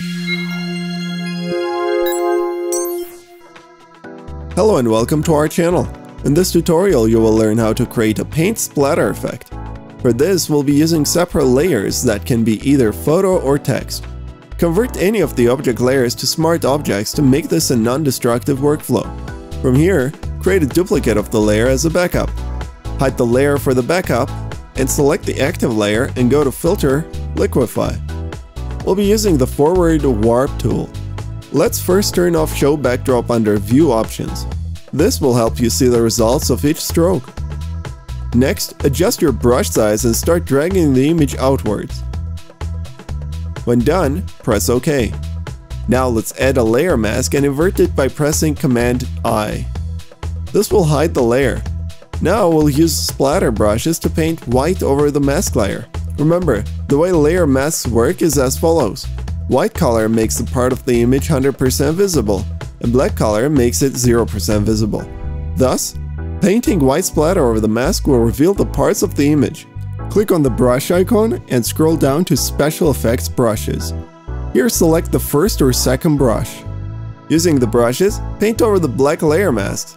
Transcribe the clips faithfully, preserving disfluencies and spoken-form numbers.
Hello and welcome to our channel. In this tutorial you will learn how to create a paint splatter effect. For this we'll be using separate layers that can be either photo or text. Convert any of the object layers to smart objects to make this a non-destructive workflow. From here, create a duplicate of the layer as a backup. Hide the layer for the backup and select the active layer and go to Filter, Liquify. We'll be using the Forward Warp tool. Let's first turn off Show Backdrop under View Options. This will help you see the results of each stroke. Next, adjust your brush size and start dragging the image outwards. When done, press OK. Now let's add a layer mask and invert it by pressing Command I. This will hide the layer. Now we'll use splatter brushes to paint white over the mask layer. Remember, the way layer masks work is as follows. White color makes the part of the image one hundred percent visible, and black color makes it zero percent visible. Thus, painting white splatter over the mask will reveal the parts of the image. Click on the brush icon and scroll down to Special Effects Brushes. Here select the first or second brush. Using the brushes, paint over the black layer masks.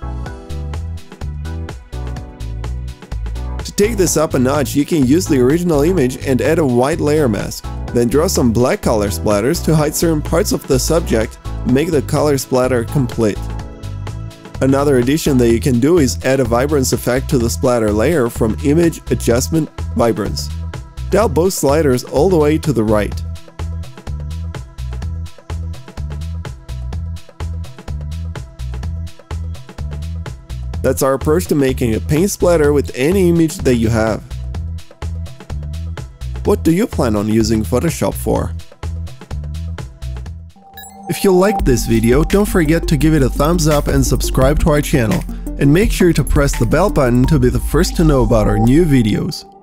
To take this up a notch, you can use the original image and add a white layer mask. Then draw some black color splatters to hide certain parts of the subject and make the color splatter complete. Another addition that you can do is add a vibrance effect to the splatter layer from Image Adjustment Vibrance. Dial both sliders all the way to the right. That's our approach to making a paint splatter with any image that you have. What do you plan on using Photoshop for? If you liked this video, don't forget to give it a thumbs up and subscribe to our channel. And make sure to press the bell button to be the first to know about our new videos.